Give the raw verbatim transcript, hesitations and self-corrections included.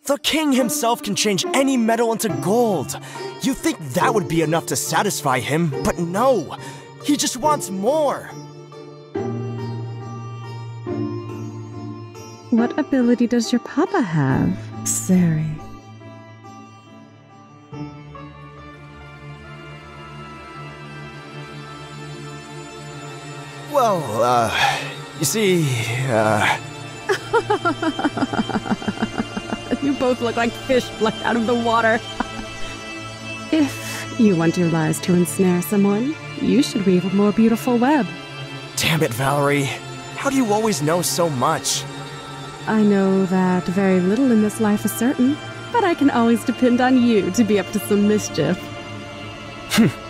The king himself can change any metal into gold. You'd think that would be enough to satisfy him, but no. He just wants more. What ability does your papa have, Sari? Well, uh, you see, uh... You both look like fish plucked out of the water. If you want your lies to ensnare someone, you should weave a more beautiful web. Damn it, Valerie. How do you always know so much? I know that very little in this life is certain, but I can always depend on you to be up to some mischief.